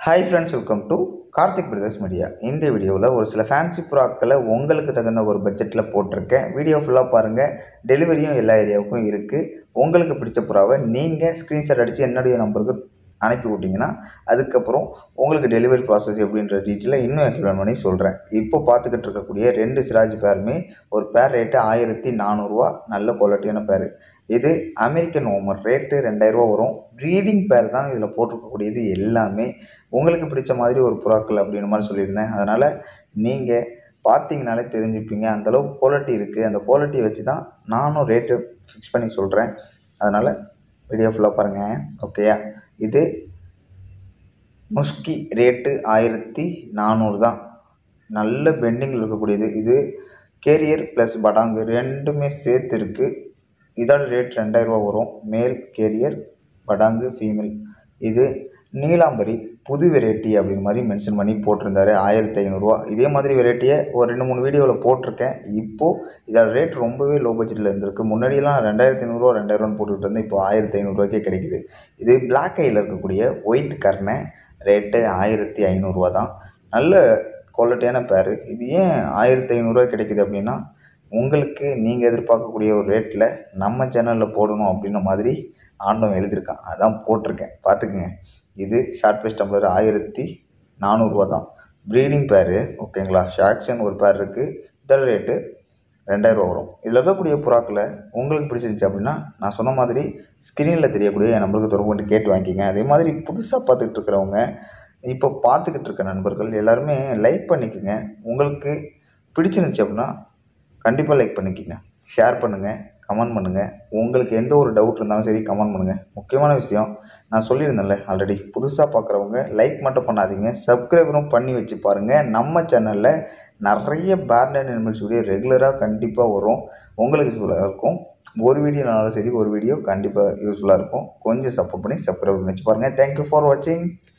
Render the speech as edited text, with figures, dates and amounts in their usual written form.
Hi friends, welcome to Karthik brothers media. இந்த வீடியோவில் ஒரு சில ஃபேன்சி ப்ராக்களை உங்களுக்கு தகுந்த ஒரு பட்ஜெட்டில் போட்டிருக்கேன். வீடியோ ஃபுல்லாக பாருங்கள். டெலிவரியும் எல்லா ஏரியாவுக்கும் இருக்குது. உங்களுக்கு பிடிச்ச புறாவை நீங்கள் ஸ்க்ரீன்ஷாட் அடித்து என்னுடைய நம்பருக்கு அனுப்பி விட்டிங்கன்னா அதுக்கப்புறம் உங்களுக்கு டெலிவரி ப்ராசஸ் எப்படின்ற டீட்டெயிலை இன்னும் எக்ஸ்பிளைன் பண்ணி சொல்கிறேன். இப்போ பார்த்துக்கிட்டு இருக்கக்கூடிய 2 சிராஜ் பேருமே ஒரு பேர் ரேட்டு 1400 நல்ல குவாலிட்டியான பேர். இது அமெரிக்கன் ஓமர் ரேட்டு 2000 வரும். ப்ரீடிங் பேர் தான் இதில் போட்டிருக்கக்கூடியது எல்லாமே. உங்களுக்கு பிடிச்ச மாதிரி ஒரு புறாக்கள் அப்படின்ற மாதிரி சொல்லியிருந்தேன். அதனால் நீங்கள் பார்த்தீங்கனாலே தெரிஞ்சுப்பீங்க அந்தளவுக்கு குவாலிட்டி இருக்குது. அந்த குவாலிட்டியை வச்சு தான் நானும் ரேட்டு ஃபிக்ஸ் பண்ணி சொல்கிறேன். அதனால் வீடியோ ஃபுல்லாக பாருங்கள். ஓகேயா? இது முஸ்கி ரேட்டு 1400 தான். நல்ல பெண்டிங்கில் இருக்கக்கூடியது. இது கேரியர் ப்ளஸ் படாங்கு ரெண்டுமே சேர்த்து இருக்குது. இதோட ரேட் 2000 வரும். மேல் கேரியர், படாங்கு, ஃபீமேல். இது நீலாம்பரி புது வெரைட்டி அப்படின்னு மாதிரி மென்ஷன் பண்ணி போட்டிருந்தாரு. 1500. இதே மாதிரி வெரைட்டியை ஒரு 2-3 வீடியோவில் போட்டிருக்கேன். இப்போது இதோட ரேட் ரொம்பவே லோ பட்ஜெட்டில் இருந்திருக்கு. முன்னாடியெல்லாம் 2500 2000 போட்டுக்கிட்டு இருந்தேன். இப்போ 1500 கிடைக்குது. இது பிளாக் ஐயில் இருக்கக்கூடிய ஒயிட் கர்னை ரேட்டு 1500 தான். நல்ல குவாலிட்டியான பேர். இது ஏன் 1500 கிடைக்குது அப்படின்னா, உங்களுக்கு நீங்கள் எதிர்பார்க்கக்கூடிய ஒரு ரேட்டில் நம்ம சேனலில் போடணும் அப்படின்ற மாதிரி ஆண்டவன் எழுதியிருக்கான். அதான் போட்டிருக்கேன், பார்த்துக்குங்க. இது ஷார்ட் பேஸ் டம்ளர் 1400 தான். ப்ரீடிங் பேர். ஓகேங்களா? ஷாக்ஷன் ஒரு பேர் இருக்குது. இதோட ரேட்டு 2000 வரும். இதில் இருக்கக்கூடிய புறாக்களை உங்களுக்கு பிடிச்சிருந்துச்சு அப்படின்னா நான் சொன்ன மாதிரி ஸ்க்ரீனில் தெரியக்கூடிய என் நம்பருக்கு தொடர்பு கொண்டு கேட்டு வாங்கிக்கிங்க. அதே மாதிரி புதுசாக பார்த்துக்கிட்டு இருக்கிறவங்க, இப்போ பார்த்துக்கிட்டு இருக்க நண்பர்கள் எல்லாருமே லைக் பண்ணிக்கோங்க. உங்களுக்கு பிடிச்சிருந்துச்சு அப்படின்னா கண்டிப்பாக லைக் பண்ணிக்கோங்க. ஷேர் பண்ணுங்கள், கமெண்ட் பண்ணுங்கள். உங்களுக்கு எந்த ஒரு டவுட் இருந்தாலும் சரி கமெண்ட் பண்ணுங்கள். முக்கியமான விஷயம் நான் சொல்லியிருந்தேன்ல ஆல்ரெடி, புதுசாக பார்க்குறவங்க லைக் மட்டும் பண்ணாதீங்க, சப்ஸ்கிரைபரும் பண்ணி வச்சு பாருங்கள். நம்ம சேனலில் நிறைய பேர்ட் அண்ட் அனிமல்ஸ் வீடியோ ரெகுலராக கண்டிப்பாக வரும். உங்களுக்கு யூஸ்ஃபுல்லாக இருக்கும். ஒரு வீடியோனாலும் சரி ஒரு வீடியோ கண்டிப்பாக யூஸ்ஃபுல்லாக இருக்கும். கொஞ்சம் சப்போர்ட் பண்ணி சப்ஸ்கிரைப் பண்ணி வச்சு பாருங்கள். தேங்க்யூ ஃபார் வாட்சிங்.